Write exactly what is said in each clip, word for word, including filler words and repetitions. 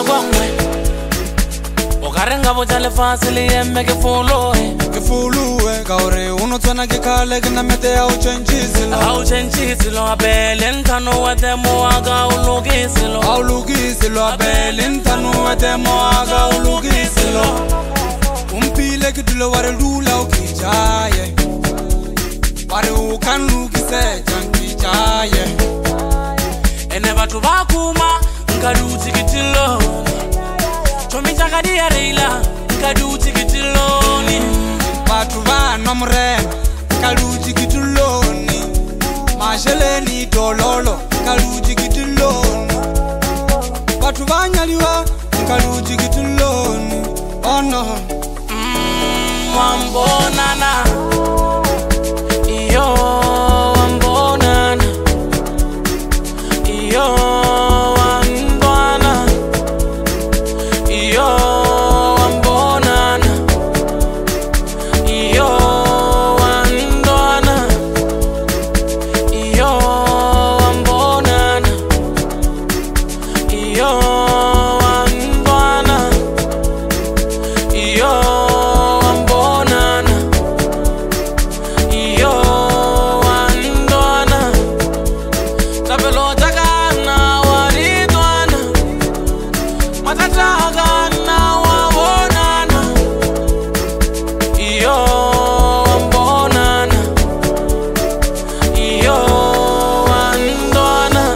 no kwangwe Okarenga bojale fasili emme ke folo e Ke folo e Kaore uno tswana ke kale ke namete au chenjisilo Au chenjisilo abele ntano wate moaga ulugisilo Au lugisilo abele ntano wate moaga ulugisilo Umpile ke dulo ware lula ukijaye Ware ukanu kise jankijaye Ene batu bakuma nkadu tikitilo Chomi chakadi ya reila nkadu tikitiloni Batu bano mre nkadu tikituloni Masheleni dololo nkadu tikituloni Batu banyaliwa nkadu tikituloni Oh no Mmm wambonana Iyo wambonana Iyo wambonana Iyo wambonana Iyo wambonana Iyo wambonana Iyo wambonana Iyo wambonana Iyo wambonana Tapelo takana waridwana Matatagana wabonana Iyo wambonana Iyo wambonana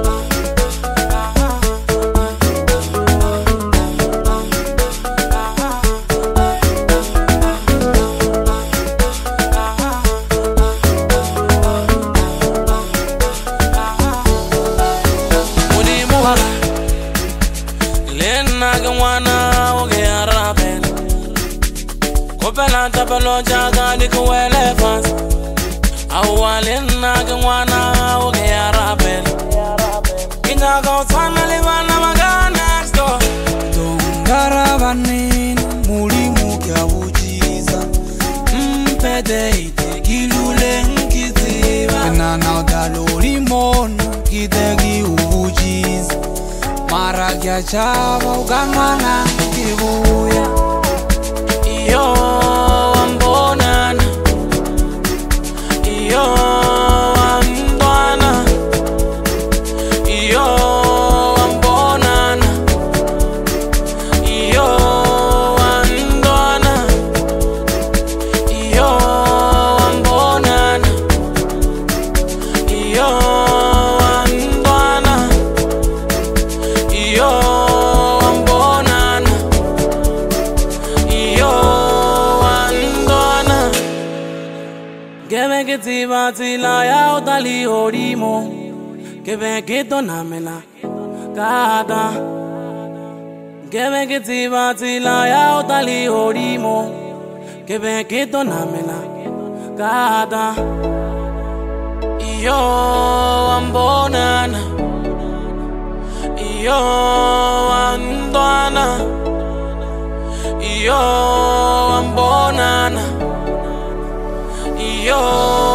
Mudimuwaga Lena gwana oge araben Kopela tapelo jaga dikuwele fans Awa lena gwana oge araben Kinya gautana libana maga next door Dongara vanini mulimu kya ujiza Mpede ite gilule nkiziva Nana udalori mono kitegi ujiza Mara kya chava uganwana kibuya Iyo wambonana Iyo wambonana Iyo wambonana Iyo wambonana Iyo wambonana Iyo wambonana Iyo wambonana Iyo wambonana Gebe kitiba tila ya utali horimo Gebe kito namela kada Gebe kitiba tila ya utali horimo Gebe kito namela kada Iyo wambonana Iyo wambonana Iyo wambonana Iyo